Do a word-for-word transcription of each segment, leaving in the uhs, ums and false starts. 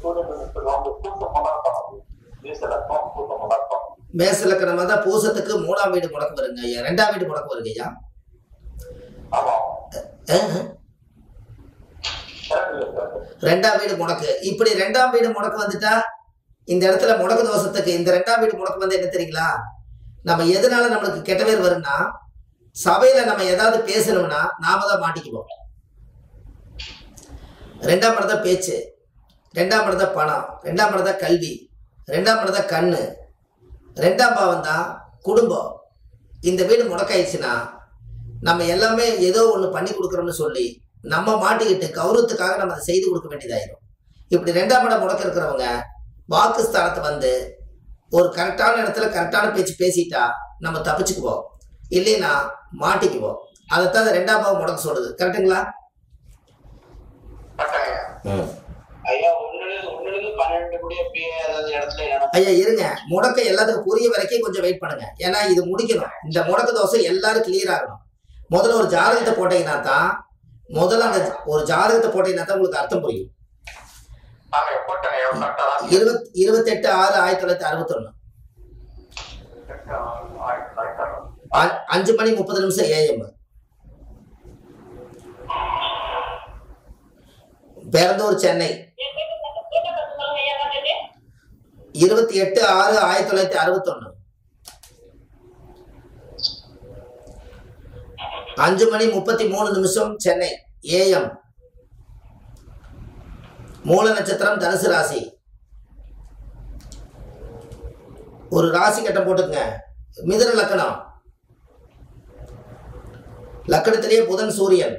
மேச லக்கணமா தான் பூசத்துக்கு மூணாம் வீடு முடக்கு வருங்க ஐயா, ரெண்டாம் வீடு முடக்கு வருங்க ஐயா. ரெண்டாம் வீடு முடக்கு. இப்படி ரெண்டாம் வீடு முடக்கு வந்துட்டா இந்த இடத்துல முடக்கு தோஷத்துக்கு இந்த ரெண்டாம் வீடு முடக்கு வந்து என்ன தெரியுங்களா, நம்ம எதனால நம்மளுக்கு கெட்ட பேர் வரும்னா, சபையில நம்ம ஏதாவது பேசணும்னா நாம தான் மாட்டிக்குவோம். ரெண்டாம் இடம் தான் பேச்சு, ரெண்டாம் இடம் தான் பணம், ரெண்டாம் இடம் தான் கல்வி, ரெண்டாம் இடம் தான் கண்ணு, ரெண்டாம் பாவம் தான் குடும்பம். இந்த வீடு முடக்காயிடுச்சுன்னா நம்ம எல்லாமே ஏதோ ஒன்று பண்ணி கொடுக்குறோம்னு சொல்லி நம்ம மாட்டிக்கிட்டு கௌரவத்துக்காக நம்ம அதை செய்து கொடுக்க வேண்டியதாயிரும். இப்படி ரெண்டாம் இடம் முடக்க இருக்கிறவங்க வாக்குஸ்தானத்தை வந்து ஒரு கரெக்டான இடத்துல கரெக்டான பேச்சு பேசிட்டா நம்ம தப்பிச்சுக்குவோம், இல்லைன்னா மாட்டிக்குவோம். அதைத்தான் அந்த ரெண்டாம் பாவம் முடக்க சொல்லுது. கரெக்டுங்களா? ஐயா இருங்க, முடக்க எல்லாத்துக்கும் புரிய வரைக்கும் கொஞ்சம் வெயிட் பண்ணுங்க. ஏன்னா இது முடிக்கணும். இந்த முடக்க தோசை எல்லாரும் கிளியர் ஆகணும். முதல்ல ஒரு ஜாதகத்தை போட்டீங்கன்னா தான் முதல்ல அந்த ஒரு ஜாதகத்தை போட்டீங்கன்னா தான் உங்களுக்கு அர்த்தம் புரியும். இருபத்தி இருபத்தி எட்டு ஆறு ஆயிரத்தி தொள்ளாயிரத்தி அறுபத்தி ஒண்ணு அஞ்சு மணி முப்பது நிமிஷம் ஏஎம். பெரந்தூர் சென்னை. இருபத்தி எட்டு ஆறு ஆயிரத்தி தொள்ளாயிரத்தி அறுபத்தி ஒண்ணு அஞ்சு மணி முப்பத்தி மூணு நிமிஷம் சென்னை ஏஎம். மூல நட்சத்திரம் தனுசு ராசி. ஒரு ராசி கட்டம் போட்டுக்கங்க. மிதுன லக்கணம். லக்கணத்திலேயே புதன் சூரியன்.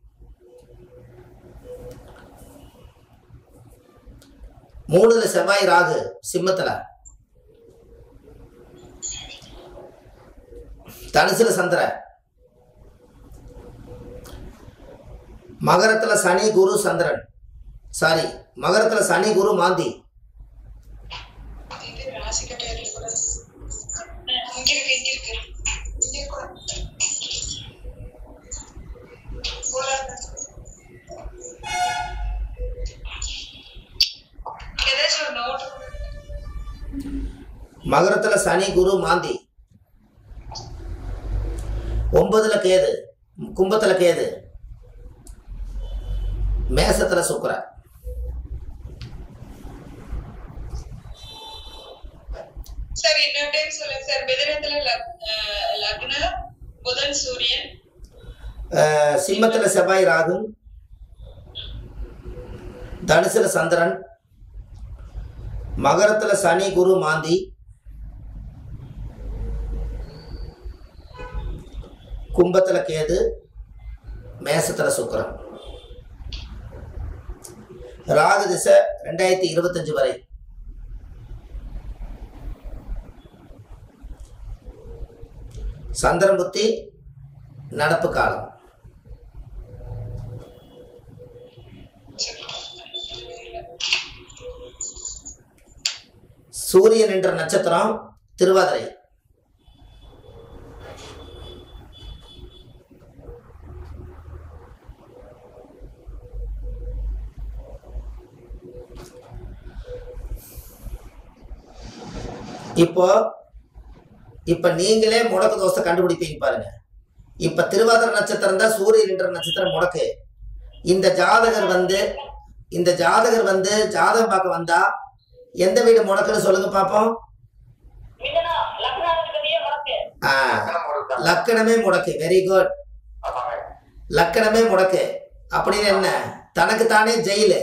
மூணுல செவ்வாய் ராகு சிம்மத்துல. தனுசுல சந்திர. மகரத்துல சனி குரு சந்திரன். சாரி, மகரத்துல சனி குரு மாந்தி. மகரத்துல சனி குரு மாந்தி. ஒன்பதுல கேது, கும்பத்துல கேது, மேசத்துல சுக்கிரன். சார் இன்னொரு டைம் சொல்லுங்க சார். மிதுனத்துல லக்ன புதன் சூரியன், சிம்மத்துல செவ்வாய் ராகு, தனுசுல சந்திரன், மகரத்துல சனி குரு மாந்தி, கும்பத்துல கேது, மேசத்துல சுக்கிரன். ராகு திசை ரெண்டாயிரத்தி இருபத்தி அஞ்சு வரை. சந்திரன் புத்தி நடப்பு காலம். சூரியன் என்ற நட்சத்திரம் திருவாதிரை. இப்போ இப்ப நீங்களே முடக்கு தோசை கண்டுபிடிப்பீங்க பாருங்க. இப்ப திருவாதிரை நட்சத்திரம் தான் சூரியன் என்ற நட்சத்திரம் முடக்கு. இந்த ஜாதகர் வந்து இந்த ஜாதகர் வந்து ஜாதகம் பார்க்க வந்தா எந்த வீடு முடக்குன்னு சொல்லுங்க பாப்போம். லக்கணமே முடக்கு. Very good. லக்கணமே முடக்கு அப்படின்னு என்ன, தனக்கு தானே ஜெயிலு.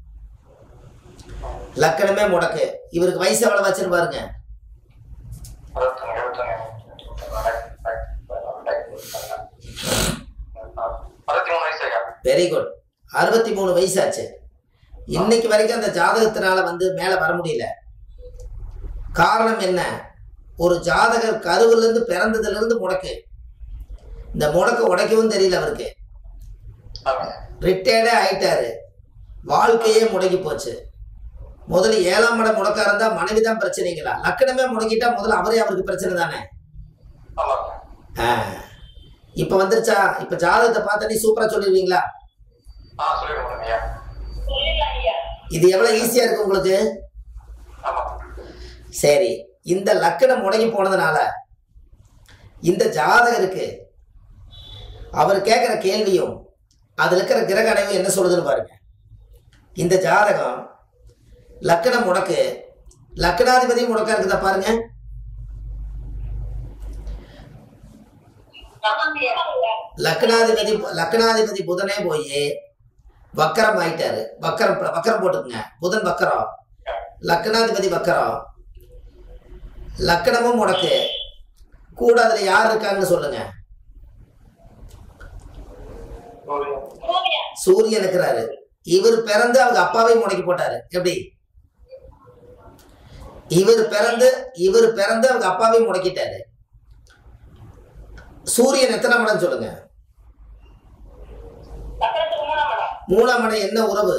லக்கணமே முடக்கு. இவருக்கு வயசு எவ்வளவு வச்சுன்னு பாருங்க. Very good. அறுபத்தி மூணு வயசாச்சு. இன்னைக்கு வரைக்கும் அந்த ஜாதகத்தினால வந்து மேல வர முடியல. காரணம் என்ன? ஒரு ஜாதகர் கருவுல இருந்து பிறந்ததுல இருந்து முடக்கு. இந்த முடக்க உடைக்கவும் தெரியல அவருக்கு. ரிட்டையர்டே ஆயிட்டாரு. வாழ்க்கையே முடங்கி போச்சு. முதல்ல ஏழாம் இடம் முடக்கா இருந்தா மனைவிதான் பிரச்சனைங்களா? லக்கணமே முடக்கிட்டா முதல்ல அவரே அவருக்கு பிரச்சனை தானே. இப்ப வந்துருச்சா? இப்ப ஜாதகத்தை பார்த்தா நீ சூப்பரா சொல்லிடுவீங்களா? இது எவ்வளவு ஈஸியா இருக்கு உங்களுக்கு? சரி, இந்த லக்கணம் முடங்கி போனதுனால இந்த ஜாதகருக்கு அவர் கேட்கிற கேள்வியும் அதுல இருக்கிற கிரக அடைவு என்ன சொல்லுதுன்னு பாருங்க. இந்த ஜாதகம் லக்கணம் முடக்கு, லக்கணாதிபதி முடக்கா இருக்குதா பாருங்க. லக்னாதிபதி லக்னாதிபதி புதனே போய் வக்கரம் ஆயிட்டாரு. வக்கரம் வக்கரம் போட்டுக்குங்க. புதன் வக்கரம், லக்னாதிபதி வக்கரம், லக்கணமும் முடக்கு கூட. அதுல யார் இருக்காங்கன்னு சொல்லுங்க. சூரியன் இருக்கிறாரு. இவர் பிறந்து அவங்க அப்பாவை முடக்கி போட்டாரு. எப்படி? இவர் பிறந்து இவர் பிறந்து அவங்க அப்பாவை முடக்கிட்டாரு. சூரியன் எத்தனை மடம் சொல்லுங்க? மூணாம் மடம். என்ன உறவு?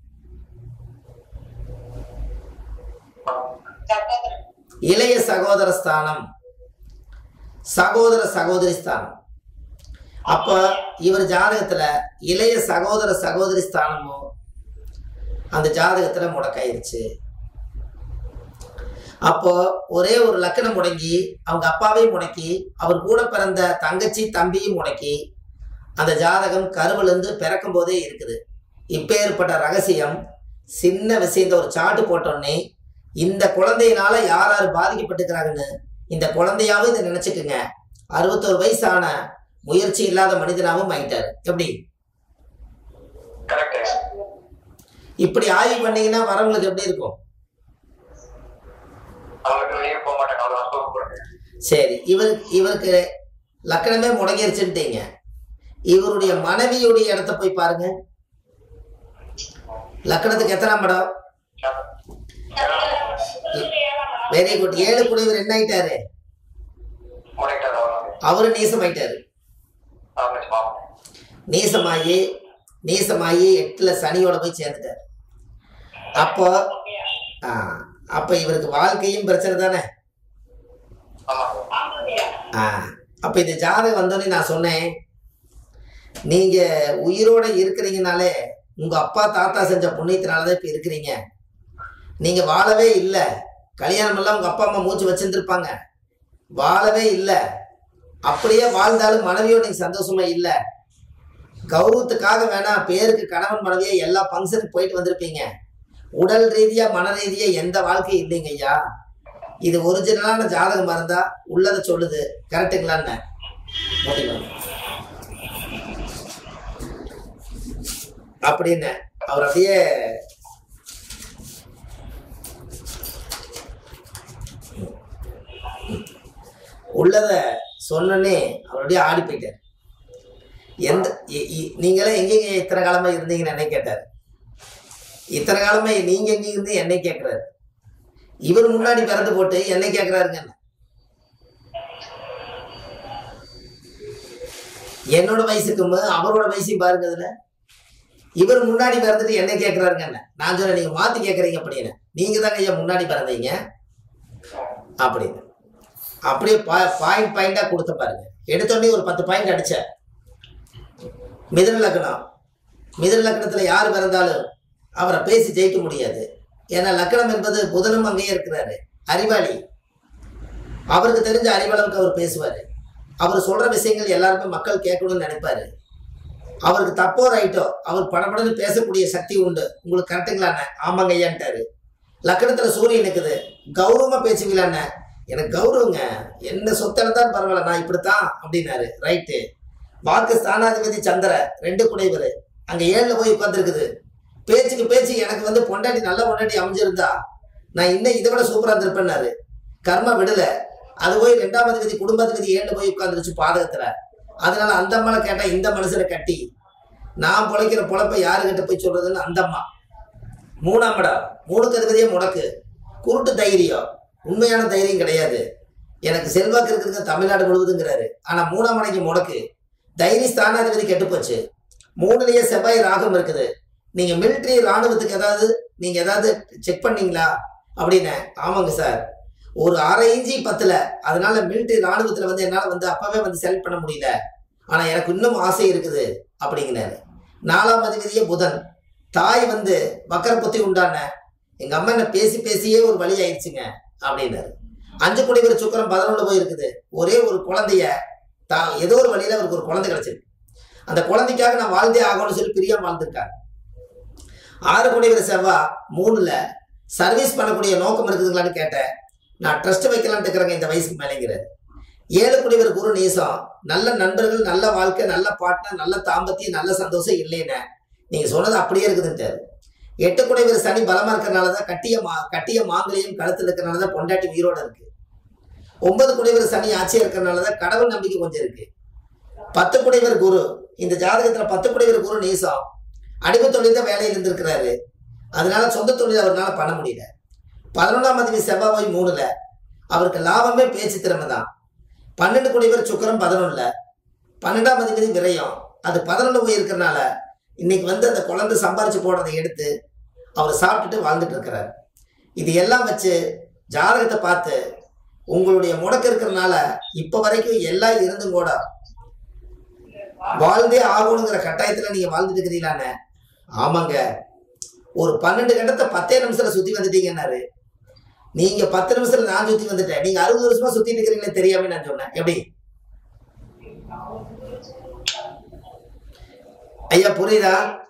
இளைய சகோதர ஸ்தானம், சகோதர சகோதரி ஸ்தானம். அப்ப இவர் ஜாதகத்துல இளைய சகோதர சகோதரி ஸ்தானமும் அந்த ஜாதகத்துல முடக்காயிருச்சு. அப்போ ஒரே ஒரு லக்கணம் முடங்கி அவங்க அப்பாவையும் முடக்கி அவர் கூட பிறந்த தங்கச்சி தம்பியும் முடக்கி அந்த ஜாதகம் கருவுல இருந்து பிறக்கும் போதே இருக்குது. இப்ப ஏற்பட்ட ரகசியம் சின்ன விஷயத்த ஒரு சாட்டு போட்டோன்னே இந்த குழந்தையினால யார் யார் பாதிக்கப்பட்டுக்கிறாங்கன்னு இந்த குழந்தையாவும் இதை நினைச்சுக்குங்க. அறுபத்தோரு வயசான முயற்சி இல்லாத மனிதனாவும் ஆயிட்டாரு. எப்படி? இப்படி ஆய்வு பண்ணீங்கன்னா வரவங்களுக்கு எப்படி இருக்கும்? சரி, இவருக்கு இவருக்கு லக்கணமே முடங்கிருச்சுட்டீங்க. இவருடைய மனைவியுடைய இடத்த போய் பாருங்க. லக்கணத்துக்கு எத்தனாம் படம்? Very good. ஏழு கூட இவர் என்ன ஆயிட்டாரு? அவரு நீசமாயிட்டாரு. நீசமாயி நீசமாயி எட்டுல சனியோட போய் சேர்ந்துட்டாரு. அப்போ ஆஹ் அப்ப இவருக்கு வாழ்க்கையும் பிரச்சனை தானே. ஆஹ் அப்ப இந்த ஜாதகம் வந்தோடனே நான் சொன்னேன், நீங்க உயிரோட இருக்கிறீங்கனாலே உங்க அப்பா தாத்தா செஞ்ச புண்ணியத்தினாலதான் இப்ப இருக்கிறீங்க. நீங்க வாழவே இல்லை. கல்யாணம் எல்லாம் உங்க அப்பா அம்மா மூச்சு வச்சிருந்துருப்பாங்க. வாழவே இல்லை. அப்படியே வாழ்ந்தாலும் மனைவியோட நீங்க சந்தோஷமா இல்லை. கௌரவத்துக்காக வேணா பேருக்கு கணவன் மனைவியா எல்லா ஃபங்க்ஷனுக்கு போயிட்டு வந்திருப்பீங்க. உடல் ரீதியா மன ரீதியா எந்த வாழ்க்கையும் இல்லைங்க ஐயா. இது ஒரிஜினலான ஜாதகம் இருந்தா உள்ளதை சொல்லுது. கரெக்டுங்களான்னு அப்படின்னு அவர் அப்படியே உள்ளத சொன்னே அவருடைய ஆடி போயிட்டார். எந்த நீங்களே எங்கெங்க இத்தனை காலமா இருந்தீங்கன்னு என்னை கேட்டார். இத்தனை காலமா நீங்க எங்க இருந்து என்னை கேட்கிறாரு. இவர் முன்னாடி பிறந்து போட்டு என்னை கேட்கிறாருங்க. என்னோட வயசுக்கும் அவரோட வயசையும் பாருங்க. அதுல இவர் முன்னாடி பிறந்துட்டு என்னை கேட்கிறாருங்க. நான் சொன்னேன் நீங்க மாத்தி கேட்கறீங்க அப்படின்னு. நீங்க தாங்க ஐயா முன்னாடி பிறந்தீங்க அப்படின்னு. அப்படியே பாயிண்ட் பாயிண்டா கொடுத்த பாருங்க. எடுத்தோடனே ஒரு பத்து பாயிண்ட் அடிச்ச. மிதுன லக்னம், மிதுன லக்னத்துல யார் பிறந்தாலும் அவரை பேசி ஜெயிக்க முடியாது. ஏன்னா லக்னம் என்பது புதனும் அங்கேயே இருக்கிறாரு. அறிவாளி. அவருக்கு தெரிஞ்ச அறிவளவுக்கு அவர் பேசுவாரு. அவர் சொல்ற விஷயங்கள் எல்லாருமே மக்கள் கேட்கணும்னு நினைப்பாரு. அவருக்கு தப்போ ரைட்டோ அவர் படப்படன்னு பேசக்கூடிய சக்தி உண்டு. உங்களுக்கு கரெக்டுங்களாண்ண? ஆமாங்க ஐயான்ட்டாரு. லக்னத்துல சூரியன் இருக்குது. கௌரவமா பேசுவீங்களாண்ண? எனக்கு கௌரவங்க, என்ன சொத்தெடுத்தான் பரவாயில்ல, நான் இப்படித்தான் அப்படின்னாரு. ரைட்டு. வாக்கு ஸ்தானாதிபதி சந்திர ரெண்டு குடைவர் அங்க ஏழுல போய் உட்காந்துருக்குது. பேச்சுக்கு பேச்சு எனக்கு வந்து பொண்டாட்டி நல்ல பொண்டாட்டி அமைஞ்சிருந்தா நான் இன்னும் இதை விட சூப்பரா இருந்திருப்பேன்னாரு. கர்ம விடல. அது போய் ரெண்டாம் அதிபதி குடும்பாதிபதி ஏழுல போய் உட்காந்துருச்சு பாதகத்துல. அதனால அந்த அம்மாவை கேட்டா இந்த மனுஷனை கட்டி நான் பொழைக்கிற பொழப்பை யாருக்கிட்ட போய் சொல்றதுன்னு அந்த அம்மா. மூணாம் இடம் மூணுக்கு அதிபதியே முடக்கு. குருட்டு தைரியம், உண்மையான தைரியம் கிடையாது. எனக்கு செல்வாக்கு இருக்கிறது தமிழ்நாடு முழுவதுங்கிறாரு. ஆனா மூணாம் மனைக்கு முடக்கு. தைரிய ஸ்தானாதிபதி கெட்டு போச்சு. மூணுலயே செவ்வாய் ராகம் இருக்குது. நீங்க மிலிட்ரி ராணுவத்துக்கு ஏதாவது நீங்க ஏதாவது செக் பண்ணீங்களா அப்படின்னு? ஆமாங்க சார், ஒரு அரை இஞ்சி பத்துல. அதனால மிலிட்ரி ராணுவத்துல வந்து என்னால வந்து அப்பவே வந்து செலக்ட் பண்ண முடியல. ஆனா எனக்கு இன்னும் ஆசை இருக்குது அப்படிங்கிறாரு. நாலாம் அதிபதியே புதன். தாய் வந்து வக்கர புத்தி உண்டான எங்க அம்மா என்ன பேசி பேசியே ஒரு வழி ஆயிடுச்சுங்க அப்படின்னாரு. அஞ்சு குடைவர் சுக்கரம் பதினொன்று போய் இருக்குது. ஒரே ஒரு குழந்தைய தா ஏதோ ஒரு வழியில அவருக்கு ஒரு குழந்தை கிடைச்சிருக்கு. அந்த குழந்தைக்காக நான் வாழ்ந்தே ஆகணும்னு சொல்லி பிரியா வாழ்ந்துருக்காங்க. ஆறு குடைவர் செவ்வா மூணுல சர்வீஸ் பண்ணக்கூடிய நோக்கம் இருக்குதுங்களான்னு கேட்டேன். நான் ட்ரஸ்ட் வைக்கலான்ட்டு இருக்கிறேங்க இந்த வயசுக்கு மேலேங்கிறாரு. ஏழு குடைவர் குரு நீசம். நல்ல நண்பர்கள், நல்ல வாழ்க்கை, நல்ல பார்ட்னர், நல்ல தாம்பத்தியம், நல்ல சந்தோஷம் இல்லைன்னு நீங்க சொன்னது அப்படியே இருக்குதுன்ட்டாரு. எட்டு குடைவர் சனி பலமா இருக்கிறனாலதான் கட்டிய மா கட்டிய மாங்கலையும் கழுத்துல இருக்கிறனாலதான் பொண்டாட்டி உயிரோட இருக்கு. ஒன்பது குடைவர் சனி ஆட்சியா இருக்கிறனாலதான் கடவுள் நம்பிக்கை கொஞ்சம் இருக்கு. பத்து குடைவர் குரு, இந்த ஜாதகத்துல பத்து குடைவர் குரு நீசம். அடிமை தொழில் தான் வேலையில் இருந்திருக்கிறாரு. அதனால சொந்த தொழில் அவரால் பண்ண முடியல. பதினொன்றாம் அதிபதி செவ்வாய் போய் மூணுல, அவருக்கு லாபமே பேச்சு திறமை தான். பன்னெண்டு குடைவர் சுக்கரம் பதினொன்னுல, பன்னெண்டாம் அதிபதி விரயம், அது பதினொன்று போய் இருக்கிறனால இன்னைக்கு வந்து அந்த குழந்தை சம்பாரிச்சு போடுறதை எடுத்து அவர் சாப்பிட்டுட்டு வாழ்ந்துட்டு இருக்கிறார். இது எல்லாம் வச்சு ஜாதகத்தை பார்த்து உங்களுடைய முடக்கு இருக்கிறனால இப்ப வரைக்கும் எல்லாம் இருந்தும் கூட வாழ்ந்தே ஆகணுங்கிற கட்டாயத்துல நீங்க வாழ்ந்துட்டு இருக்கிறீங்களான்னு. ஆமாங்க, ஒரு பன்னெண்டு கட்டத்தை பத்தே நிமிஷத்துல சுத்தி வந்துட்டீங்கன்னாரு. நீங்க பத்து நிமிஷத்துல நான் சுத்தி வந்துட்டேன், நீங்க அறுபது வருஷமா சுத்திட்டு இருக்கிறீங்களே தெரியாம நான் சொன்னேன். எப்படி ஐயா புரியுதா?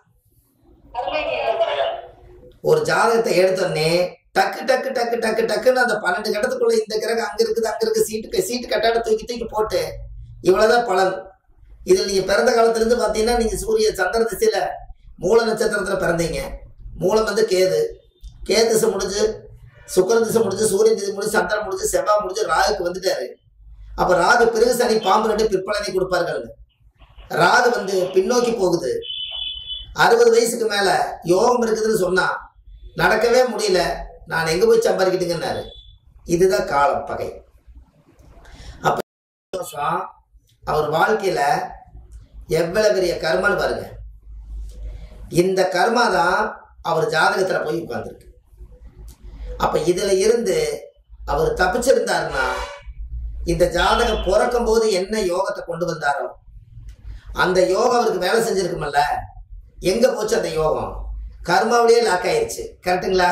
ஒரு ஜாதகத்தை எடுத்தோடனே டக்கு டக்கு டக்கு டக்கு டக்குன்னு அந்த பன்னெண்டு கட்டத்துக்குள்ள இந்த கிரகம் அங்க இருக்குது அங்க இருக்கு சீட்டு சீட்டு கட்டாட தூக்கி தூக்கி போட்டு இவ்வளவுதான் பலன். இதில் நீங்க பிறந்த காலத்துல இருந்து பாத்தீங்கன்னா நீங்க சூரிய சந்திர திசையில மூல நட்சத்திரத்துல பிறந்தீங்க. மூலம் வந்து கேது, கேது திசை முடிஞ்சு சுக்கர திசை முடிஞ்சு சூரியன் திசை முடிஞ்சு சந்திரன் முடிஞ்சு செவ்வாய் முடிஞ்சு ராகுக்கு வந்துட்டாரு. அப்ப ராகு பிறகு சனி பாம்பு ரெண்டு பிற்பலனை கொடுப்பார்கள். ராகு வந்து பின்னோக்கி போகுது. அறுபது வயசுக்கு மேல யோகம் இருக்குதுன்னு சொன்னா நடக்கவே முடியல, நான் எங்க போய் சம்பாதிக்கிட்டுங்கன்னாரு. இதுதான் காலம் பகை. அப்ப அவர் வாழ்க்கையில எவ்வளவு பெரிய கர்மான்னு பாருங்க. இந்த கர்மா தான் அவர் ஜாதகத்துல போய் உட்கார்ந்துருக்கு. அப்ப இதுல இருந்து அவர் தப்பிச்சிருந்தாருன்னா இந்த ஜாதகம் பிறக்கும் போது என்ன யோகத்தை கொண்டு வந்தாரோ அந்த யோகம் அவருக்கு வேலை செஞ்சிருக்குமல்ல. எங்க போச்சு அந்த யோகம்? கர்மாவிலேயே லாக் ஆயிடுச்சு. கரெக்டுங்களா?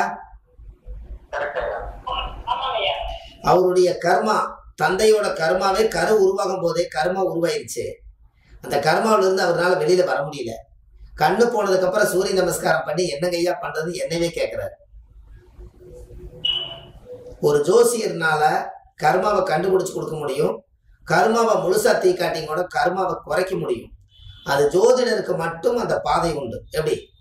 அவருடைய கர்மா, தந்தையோட கர்மாவே கரு உருவாகும் போதே கர்மா உருவாயிருச்சு. அந்த கர்மாவில இருந்து அவரால் வெளியில வர முடியல. கண்ணு போனதுக்கு அப்புறம் சூரிய நமஸ்காரம் பண்ணி என்ன கையா பண்றது என்னவே கேட்கிறாரு. ஒரு ஜோசியர்னால கர்மாவை கண்டுபிடிச்சு கொடுக்க முடியும், கர்மாவை முழுசா தீ காட்டி கூட கர்மாவை குறைக்க முடியும். அது ஜோதிடருக்கு மட்டும் அந்த பாதை உண்டு. எப்படி?